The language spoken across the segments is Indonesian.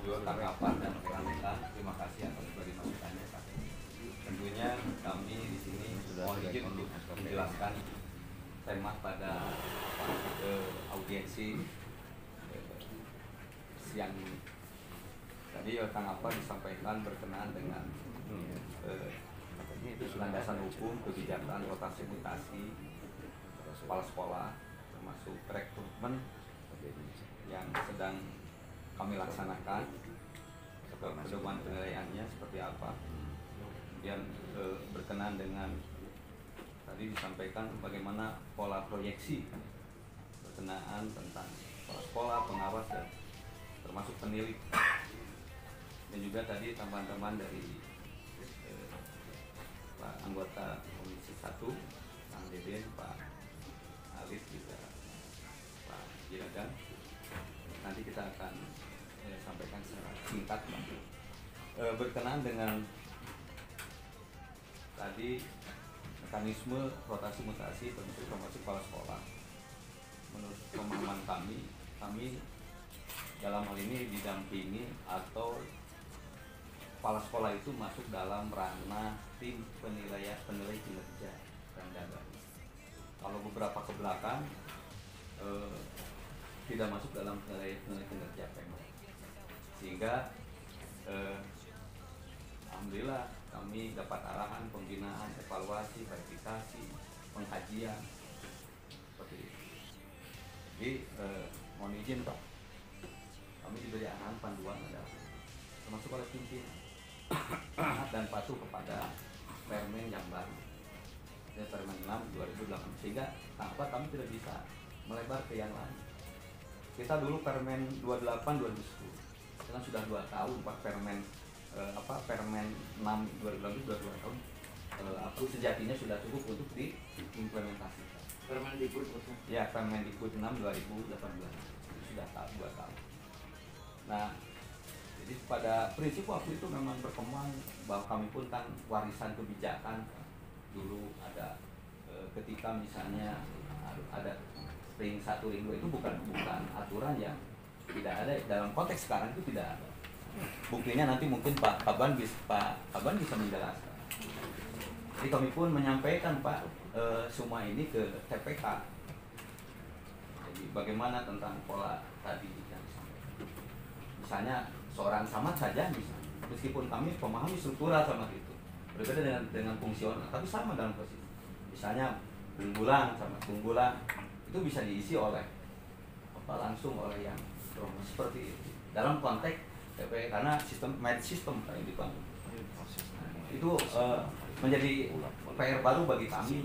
juga tanggapan dan rekan-rekan. Terima kasih atas beri masukannya, Pak. Tentunya kami di sini mohon izin untuk menjelaskan tema pada audiensi siang ini. Tadi Kang Apa disampaikan berkenaan dengan landasan hukum, kebijakan rotasi mutasi kepala sekolah, termasuk rekrutmen yang sedang kami laksanakan, pedoman penilaiannya seperti apa. Kemudian berkenaan dengan tadi disampaikan bagaimana pola proyeksi berkenaan tentang kepala sekolah, pengawas dan termasuk penilik. Dan juga tadi teman-teman dari Pak anggota Komisi 1, Kang Deden, Pak Alif juga Pak Jiragan. Nanti kita akan sampaikan secara singkat, Pak. Berkenaan dengan tadi mekanisme rotasi mutasi termasuk kepala sekolah. Menurut pemahaman kami dalam hal ini didampingi atau kepala sekolah itu masuk dalam ranah tim penilai kinerja dan dagang. Kalau beberapa ke belakang tidak masuk dalam penilai kinerja Pemda. Sehingga alhamdulillah kami dapat arahan pembinaan, evaluasi, verifikasi, pengkajian seperti itu. Jadi mohon izin Pak, kami diberi arahan panduan adalah termasuk oleh pimpinan taat dan patuh kepada Permen yang baru, Permen 6 2008, sehingga tanpa kami tidak bisa melebar ke yang lain. Kita dulu Permen 28 2010, sekarang sudah 2 tahun Pak. Permen Permen 6 2008 sudah 2 tahun. Sejatinya sudah cukup untuk diimplementasikan. Permendikbud ya, Permendikbud 6 2018 sudah 2 tahun. Nah, jadi pada prinsip waktu itu memang berkembang bahwa kami pun kan warisan kebijakan. Dulu ada ketika misalnya ada ring 1, ring 2 itu bukan aturan yang tidak ada dalam konteks sekarang, itu tidak ada. Buktinya nanti mungkin Pak Kaban bisa menjelaskan. Jadi kami pun menyampaikan Pak semua ini ke TPK. Jadi bagaimana tentang pola tadi yang disampaikan. Misalnya seorang samad saja misalnya, meskipun kami memahami struktural sama itu berbeda dengan fungsional, tapi sama dalam posisi. Misalnya unggulan sama tunggulan itu bisa diisi oleh langsung oleh yang seperti itu dalam konteks TPK, karena sistem merit system kayak gitu. Itu menjadi PR baru bagi kami,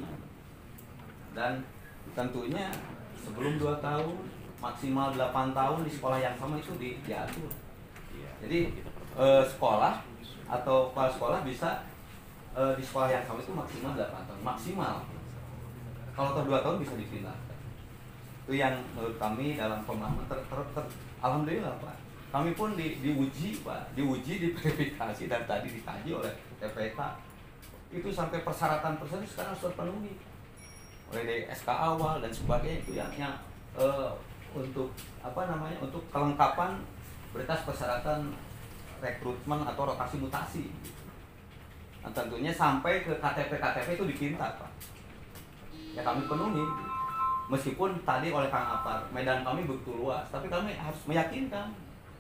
dan tentunya sebelum 2 tahun maksimal 8 tahun di sekolah yang sama itu diatur. Jadi sekolah atau kepala sekolah bisa di sekolah yang sama itu maksimal 8 tahun, maksimal. Kalau 2 tahun bisa dipindahkan. Itu yang menurut kami dalam pemahaman alhamdulillah Pak. Kami pun diuji Pak, diverifikasi dan tadi dikaji oleh TPK. Itu sampai persyaratan sekarang sudah penuhi oleh dari SK awal dan sebagainya, itu yang untuk untuk kelengkapan berkas persyaratan rekrutmen atau rotasi mutasi. Nah, tentunya sampai ke KTP itu dipinta Pak. Ya kami penuhi. Meskipun tadi oleh Kang Apar, medan kami begitu luas, tapi kami harus meyakinkan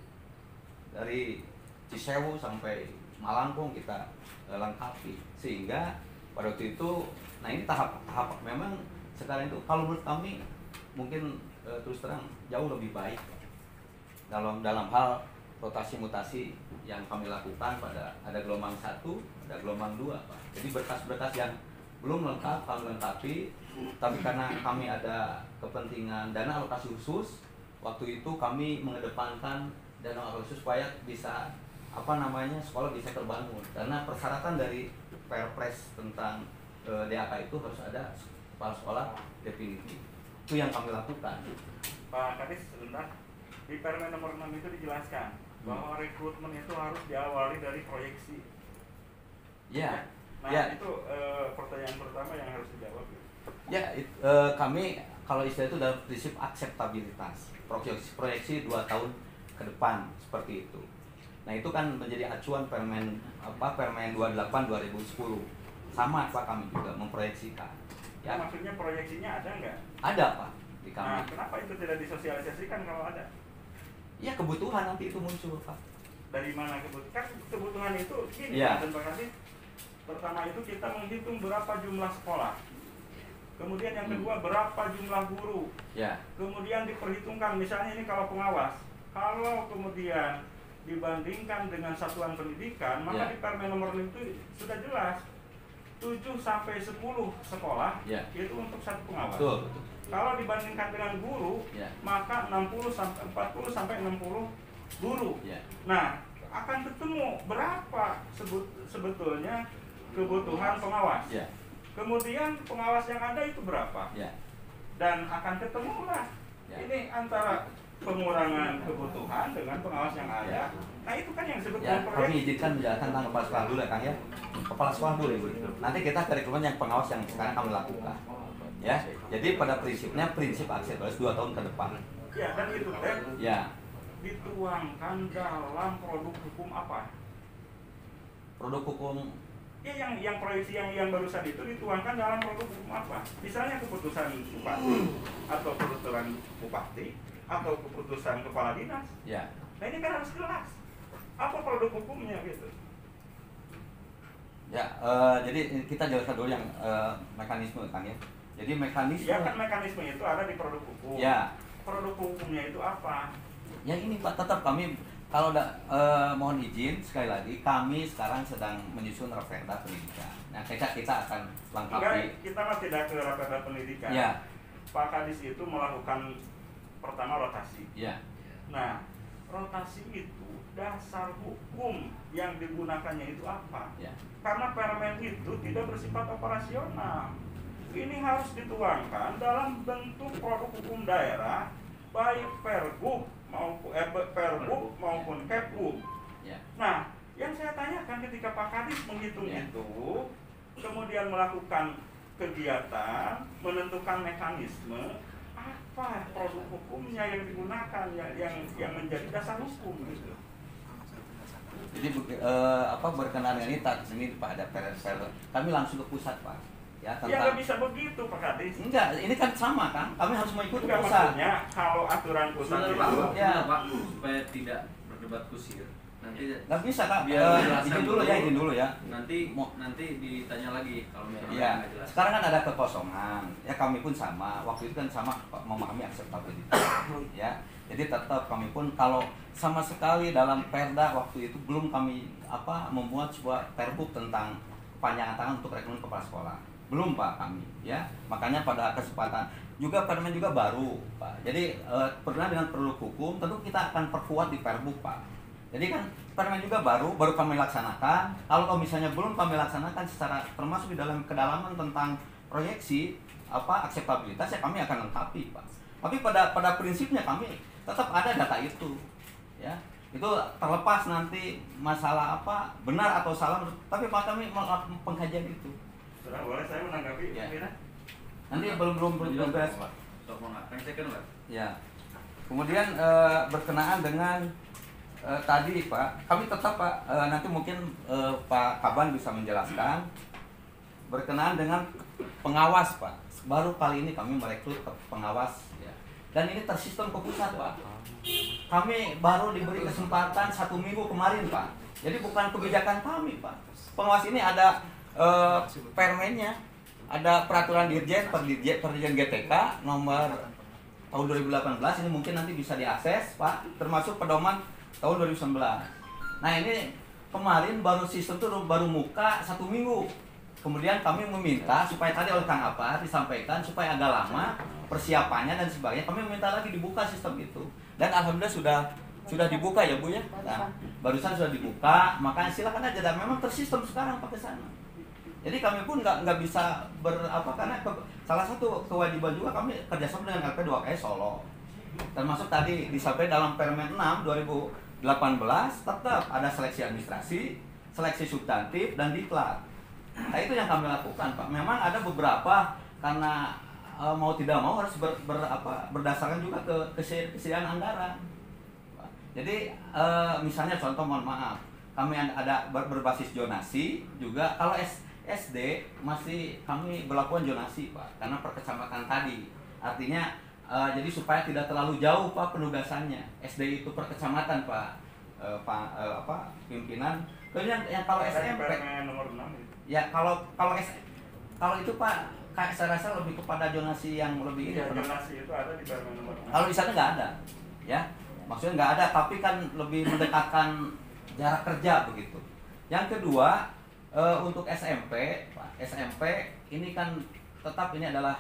dari Cisewu sampai Malangkung kita lengkapi. Sehingga pada waktu itu, nah ini tahap memang sekarang itu kalau menurut kami mungkin terus terang jauh lebih baik dalam hal rotasi mutasi yang kami lakukan. Ada gelombang 1, ada gelombang 2 Pak. Jadi berkas-berkas yang belum lengkap kami lengkapi, tapi karena kami ada kepentingan dana alokasi khusus, waktu itu kami mengedepankan dana alokasi khusus supaya bisa sekolah bisa terbangun, karena persyaratan dari Perpres tentang DAK itu harus ada kepala sekolah definitif. Itu yang kami lakukan. Pak Kadis, sebentar. Di Permen nomor 6 itu dijelaskan bahwa rekrutmen itu harus diawali dari proyeksi. Ya. Nah, ya. Itu pertanyaan pertama yang harus dijawab. Ya, kami kalau istilah itu dalam prinsip akseptabilitas. Proyeksi 2 tahun ke depan seperti itu. Nah itu kan menjadi acuan Permen 28 2010. Sama Pak, kami juga memproyeksikan. Ya. Maksudnya proyeksinya ada nggak? Ada Pak di kami. Nah, kenapa itu tidak disosialisasikan kalau ada? Ya kebutuhan nanti itu muncul Pak. Dari mana kebutuhan? Kan kebutuhan itu gini ya. Dan Pak Kadis, pertama itu kita menghitung berapa jumlah sekolah. Kemudian yang kedua berapa jumlah guru. Ya. Kemudian diperhitungkan misalnya ini kalau pengawas, kalau kemudian dibandingkan dengan satuan pendidikan, maka di Permen nomor 6 itu sudah jelas 7 sampai 10 sekolah itu untuk satu pengawas. Betul. Kalau dibandingkan dengan guru, maka 40 sampai 60 guru. Nah, akan ketemu berapa sebetulnya kebutuhan pengawas. Kemudian pengawas yang ada itu berapa? Dan akan ketemulah ini antara pengurangan kebutuhan dengan pengawas yang ada. Nah itu kan yang disebut proyek. Kami izinkan menjelaskan tentang kepala sekolah dulu ya Kang ya. Kepala sekolah dulu Ibu. Nanti kita kurikulum yang pengawas yang sekarang kami lakukan. Ya, jadi pada prinsipnya prinsip akseptabilitas 2 tahun ke depan. Ya, dan itu dituangkan dalam produk hukum apa? Produk hukum ya yang proyeksi yang barusan itu dituangkan dalam produk hukum apa? Misalnya keputusan bupati atau peraturan bupati atau keputusan kepala dinas. Nah ini kan harus jelas apa produk hukumnya gitu. Jadi kita jelaskan dulu yang mekanisme kan ya. Jadi mekanisme. Ya kan mekanisme itu ada di produk hukum. Produk hukumnya itu apa? Ya ini Pak, tetap kami kalau mohon izin sekali lagi, kami sekarang sedang menyusun Raperda pendidikan. Nah kita akan lengkapi. Kita masih tidak ke Raperda pendidikan. Pak Kadis itu melakukan pertama rotasi. Nah rotasi itu dasar hukum yang digunakannya itu apa? Karena permen itu tidak bersifat operasional. Ini harus dituangkan dalam bentuk produk hukum daerah, baik Pergub maupun Kepgub. Nah, yang saya tanyakan ketika Pak Kadis menghitung itu, kemudian melakukan kegiatan, menentukan mekanisme, apa produk hukumnya yang digunakan, yang menjadi dasar hukum gitu. Jadi berkenaan dengan ini Pak, ada kami langsung ke pusat Pak. Ya nggak bisa begitu Pak Kadis. Enggak, ini kan sama kan, kami harus mengikuti pusat. Maksudnya kalau aturan pusat itu Pak, supaya tidak berdebat kusir. Nanti nggak bisa Kak, izin dulu ya. Nanti ditanya lagi kalau misalnya nggak jelas. Sekarang kan ada kekosongan, ya kami pun sama, waktu itu kan sama memahami akseptabilitas. Ya, jadi tetap kami pun kalau sama sekali dalam Perda waktu itu belum kami membuat sebuah Pergub tentang panjangan tangan untuk rekrutmen kepala sekolah. Belum Pak kami, ya. Makanya pada kesempatan juga Permen juga baru Pak. Jadi pernah dengan produk hukum tentu kita akan perkuat di Pergub Pak. Jadi kan Permen juga baru kami laksanakan. Kalau misalnya belum kami laksanakan secara termasuk di dalam kedalaman tentang proyeksi akseptabilitas, ya kami akan lengkapi Pak. Tapi pada prinsipnya kami tetap ada data itu, ya. Itu terlepas nanti masalah benar atau salah, tapi Pak kami melakukan pengkajian itu. Sudah boleh saya menanggapi? Nanti belum beres Pak. Ya. Kemudian berkenaan dengan tadi Pak, kami tetap Pak, nanti mungkin Pak Kaban bisa menjelaskan berkenaan dengan pengawas Pak. Baru kali ini kami merekrut pengawas ya. Dan ini tersistem ke pusat Pak. Kami baru diberi kesempatan 1 minggu kemarin Pak. Jadi bukan kebijakan kami Pak. Pengawas ini ada permennya, ada peraturan Dirjen GTK nomor tahun 2018, ini mungkin nanti bisa diakses Pak, termasuk pedoman tahun 2019. Nah ini kemarin baru sistem itu baru muka 1 minggu. Kemudian kami meminta supaya tadi oleh Kang Apar disampaikan supaya agak lama persiapannya dan sebagainya. Kami meminta lagi dibuka sistem itu. Dan alhamdulillah sudah dibuka ya Bu ya. Nah, barusan sudah dibuka, makanya silakan aja. Dan memang tersistem sekarang pakai sana. Jadi kami pun nggak bisa karena salah satu kewajiban juga kami kerjasama dengan LP2KS Solo. Termasuk tadi disampaikan dalam Permen 6 2018 tetap ada seleksi administrasi, seleksi substantif dan diklat. Nah itu yang kami lakukan Pak. Memang ada beberapa karena mau tidak mau harus berdasarkan juga kesediaan anggaran. Jadi misalnya contoh, mohon maaf, kami ada berbasis zonasi juga. Kalau SD masih kami berlakukan zonasi Pak, karena per kecamatan tadi. Artinya jadi supaya tidak terlalu jauh Pak penugasannya. SD itu per kecamatan Pak, pimpinan. Kemudian yang kalau SMP nomor 6 itu. Ya kalau itu Pak, saya rasa lebih kepada zonasi yang lebih ini. Zonasi itu ada di Permen nomor 6. Kalau di sana nggak ada, ya. Maksudnya nggak ada, tapi kan lebih mendekatkan jarak kerja begitu. Yang kedua, untuk SMP, Pak, SMP ini kan tetap ini adalah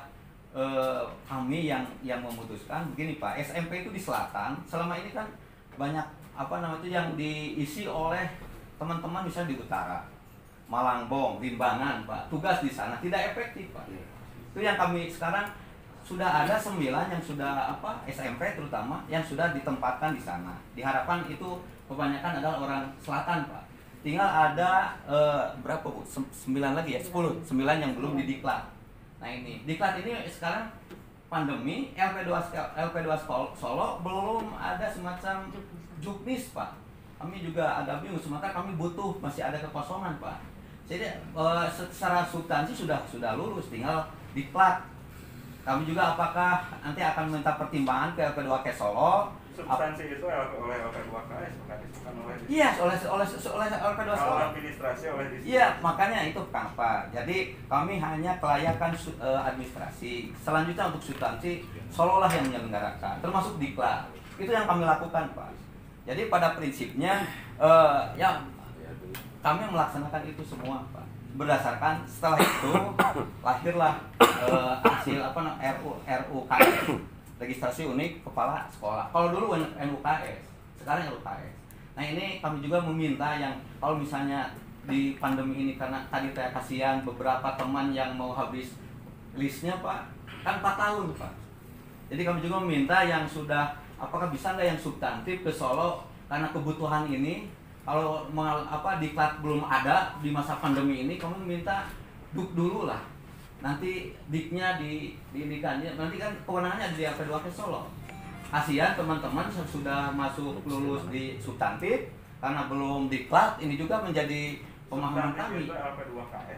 kami yang memutuskan begini Pak. SMP itu di selatan, selama ini kan banyak yang diisi oleh teman-teman misalnya di utara, Malangbong, Limbangan Pak. Tugas di sana tidak efektif Pak. Itu yang kami sekarang sudah ada 9 yang sudah SMP terutama yang sudah ditempatkan di sana. Diharapkan itu kebanyakan adalah orang selatan Pak. Tinggal ada berapa Bu? 9 lagi ya? 10. 9 yang belum didiklat. Nah ini, diklat ini sekarang pandemi, LP2 Solo belum ada semacam juknis Pak. Kami juga agak bingung, sementara kami butuh, masih ada kekosongan Pak. Jadi secara substansi sudah lulus, tinggal diklat. Kami juga apakah nanti akan minta pertimbangan ke LP2K Solo. Substansi itu oleh LP2KS, bukan oleh. Iya, oleh LP2 Solo. Administrasi oleh. Iya, makanya itu kenapa. Jadi kami hanya kelayakan administrasi. Selanjutnya untuk substansi Solo lah yang menyelenggarakan, termasuk diklat. Itu yang kami lakukan Pak. Jadi pada prinsipnya ya kami melaksanakan itu semua Pak. Berdasarkan setelah itu lahirlah hasil RUKS, registrasi unik kepala sekolah. Kalau dulu NUKS, sekarang RUKS. Nah ini kami juga meminta yang kalau misalnya di pandemi ini, karena tadi saya kasihan beberapa teman yang mau habis listnya Pak, kan 4 tahun Pak. Jadi kami juga meminta yang sudah, apakah bisa nggak yang substantif ke Solo, karena kebutuhan ini. Kalau diklat belum ada di masa pandemi ini, kami minta dulu lah. Nanti diknya diindikannya, nanti kan kewenangannya di LP2K Solo. Kasihan teman-teman sudah masuk lulus di substantif, karena belum diklat, ini juga menjadi pemahaman kami. LP2KS.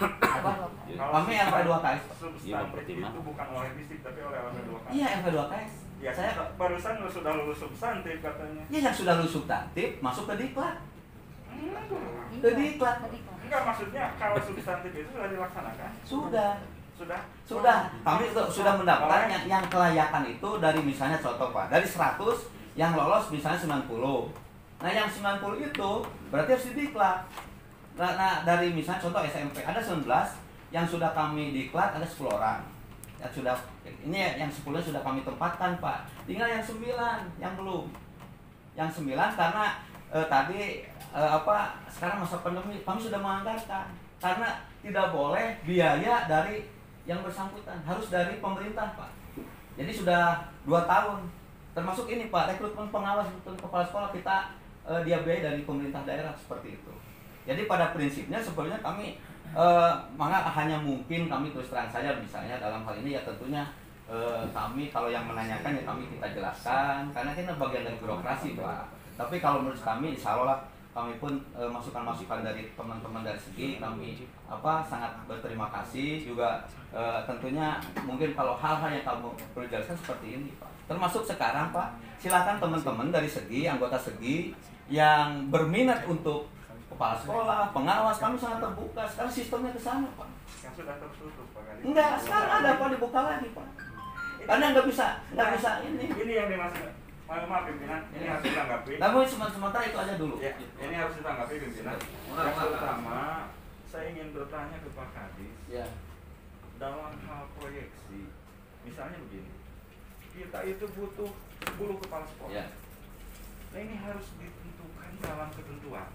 Kami LP2KS. Substantif itu bukan oleh distrik, tapi oleh LP2KS. Iya, LP2KS. Ya, saya barusan sudah lulus substantif katanya. Iya, yang sudah lulus substantif masuk ke diklat. Ke diklat. Enggak, maksudnya kalau substantif itu sudah dilaksanakan. Sudah. Kami sudah mendaftar yang kelayakan itu dari misalnya contoh Pak, dari 100 yang lolos misalnya 90. Nah, yang 90 itu berarti harus didiklat. Nah, dari misalnya contoh SMP ada 19 yang sudah kami diklat, ada 10 orang. Yang sudah ini yang 10 sudah kami tempatkan Pak. Tinggal yang 9 yang belum. Yang 9 karena tadi sekarang masa pandemi kami sudah menganggarkan, karena tidak boleh biaya dari yang bersangkutan, harus dari pemerintah Pak. Jadi sudah 2 tahun. Termasuk ini Pak, rekrutmen pengawas kepala sekolah kita dia biaya dari pemerintah daerah seperti itu. Jadi pada prinsipnya sebenarnya kami maka hanya mungkin kami terus terang saja misalnya dalam hal ini ya tentunya kami kalau yang menanyakan ya kami kita jelaskan karena kita bagian dari birokrasi Pak. Tapi kalau menurut kami insya Allah kami pun masukan-masukan dari teman-teman dari segi kami sangat berterima kasih juga tentunya mungkin kalau hal-hal yang kamu perlu jelaskan seperti ini Pak. Termasuk sekarang Pak, silakan teman-teman dari segi anggota segi yang berminat untuk kepala sekolah, pengawas, kami sangat terbuka. Sekarang sistemnya ke sana, Pak. Yang sudah tertutup, Pak. Enggak, sekarang ada Pak, dibuka lagi, Pak. Karena nggak bisa ini. Ini yang dimaksud. Maaf pimpinan, ini harus ditanggapi. Namun sementara itu aja dulu. Ya, ini harus ditanggapi pimpinan. Yang pertama, saya ingin bertanya ke Pak Kadis. Ya. Dalam hal proyeksi, misalnya begini, kita itu butuh 10 kepala sekolah. Ya. Nah ini harus ditentukan dalam ketentuan.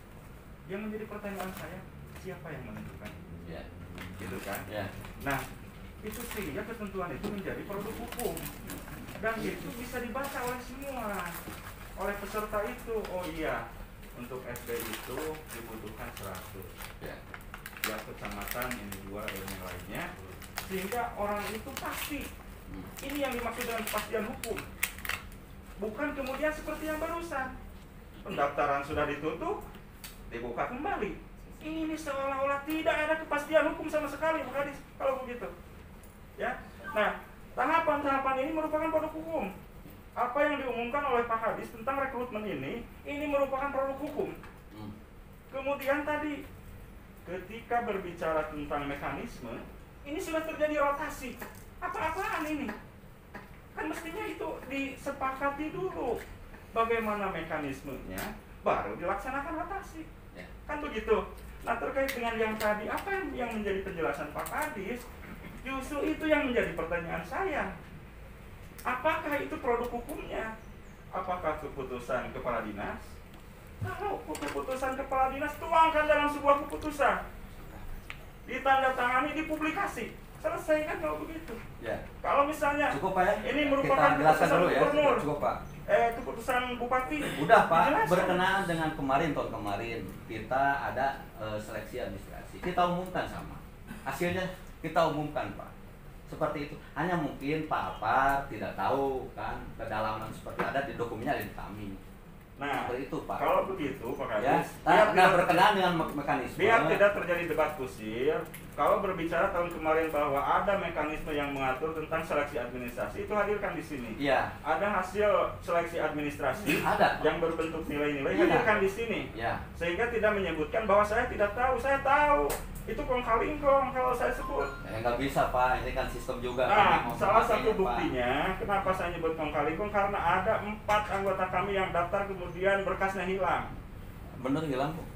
Yang menjadi pertanyaan saya, siapa yang menentukan? Ya. Gitu kan? Ya. Nah, itu sehingga ketentuan itu menjadi produk hukum. Dan itu bisa dibaca oleh semua. Oleh peserta itu, oh iya, untuk SD itu dibutuhkan 100. Ya. Ya kecamatan ini 2 dan yang lainnya. Sehingga orang itu pasti. Ini yang dimaksud dengan kepastian hukum. Bukan kemudian seperti yang barusan, pendaftaran sudah ditutup, dibuka kembali. Ini seolah-olah tidak ada kepastian hukum sama sekali, Pak Kadis, kalau begitu. Ya, nah tahapan-tahapan ini merupakan produk hukum. Apa yang diumumkan oleh Pak Kadis tentang rekrutmen ini merupakan produk hukum. Kemudian tadi, ketika berbicara tentang mekanisme, ini sudah terjadi rotasi. Apa-apaan ini? Kan mestinya itu disepakati dulu bagaimana mekanismenya, baru dilaksanakan rotasi. Kan begitu. Nah, terkait dengan yang tadi, apa yang menjadi penjelasan Pak Kadis? Justru itu yang menjadi pertanyaan saya. Apakah itu produk hukumnya? Apakah keputusan kepala dinas? Kalau keputusan kepala dinas, tuangkan dalam sebuah keputusan, ditandatangani, dipublikasi, selesai kan kalau begitu. Ya. Kalau misalnya cukup Pak ya? Ini merupakan kita jelaskan dulu ya. gubernur. Cukup Pak. Keputusan bupati. Udah Pak, Jelaskan. berkenaan dengan tahun kemarin kita ada seleksi administrasi. Kita umumkan sama. Hasilnya kita umumkan Pak. Seperti itu. Hanya mungkin Pak Apar tidak tahu kan kedalaman seperti ada di dokumennya ada di kami. Nah, seperti itu Pak. Kalau begitu Pak Ya, Kadis, berkenaan dengan mekanisme. biar tidak terjadi debat kusir. Kalau berbicara tahun kemarin bahwa ada mekanisme yang mengatur tentang seleksi administrasi, itu hadirkan di sini. Iya. Ada hasil seleksi administrasi Ada, Pak. yang berbentuk nilai-nilai, Iya. hadirkan di sini. Ya. Sehingga tidak menyebutkan bahwa saya tidak tahu, saya tahu. Itu kong kali kong kalau saya sebut. Ya nggak bisa Pak, ini kan sistem juga. Nah, Kami mau salah memakainya, satu Pak. buktinya, kenapa saya nyebut kong kali kong, karena ada 4 anggota kami yang daftar kemudian berkasnya hilang. Bener hilang kok.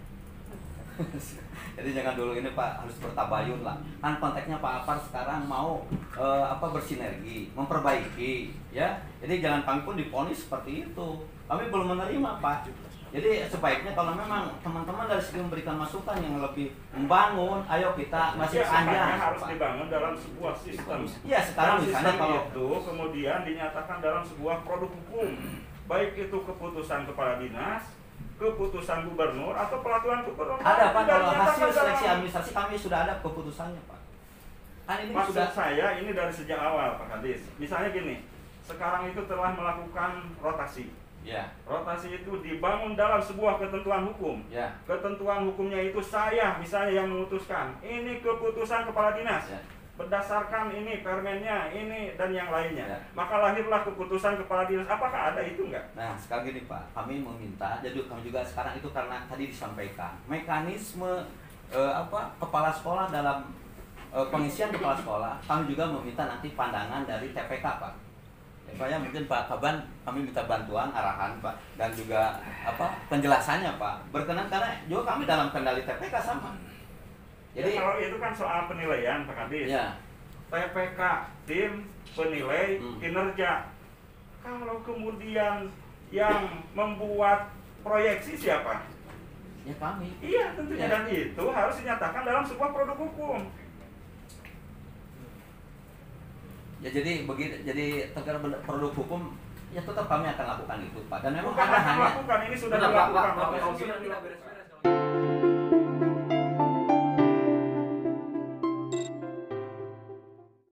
Jadi jangan dulu ini Pak, harus bertabayun lah. Kan konteksnya Pak Apar sekarang mau bersinergi, memperbaiki, ya. Jadi jangan kami pun diponis seperti itu. Kami belum menerima Pak. Jadi sebaiknya kalau memang teman-teman dari segi memberikan masukan yang lebih membangun, ayo kita masih panjang. Harus dibangun dalam sebuah sistem. Iya, sekarang Dan misalnya sistem kalau itu kemudian dinyatakan dalam sebuah produk hukum, baik itu keputusan kepala dinas, keputusan gubernur atau peraturan gubernur. ada Pak, Dan kalau dinyatakan hasil seleksi dalam- administrasi kami sudah ada keputusannya Pak. Kan ini Maksud sudah saya ini dari sejak awal Pak Kadis. Misalnya gini, sekarang itu telah melakukan rotasi. ya, Rotasi itu dibangun dalam sebuah ketentuan hukum. ya, Ketentuan hukumnya itu saya misalnya yang memutuskan. Ini keputusan kepala dinas. ya. Berdasarkan ini permennya, ini dan yang lainnya. Ya. Maka lahirlah keputusan kepala dinas. Apakah ada itu enggak? Nah, sekarang gini Pak, kami meminta, jadi kami juga sekarang itu karena tadi disampaikan mekanisme kepala sekolah dalam pengisian kepala sekolah, kami juga meminta nanti pandangan dari TPK Pak. Supaya mungkin Pak Kaban kami minta bantuan arahan Pak dan juga penjelasannya Pak. Berkenan karena juga kami dalam kendali TPK sama. Jadi kalau itu kan soal penilaian Pak Kadis. ya, TPK, tim penilai kinerja. Kalau kemudian yang membuat proyeksi siapa? ya kami. Iya tentunya, Ya. dan itu harus dinyatakan dalam sebuah produk hukum. Ya jadi begitu, jadi terkait produk hukum ya tetap kami akan lakukan itu Pak. Dan memang Bukan ada akan hanya lakukan, ini sudah Sudah, Pak, dilakukan. Pak, Pak. Pak, Pak.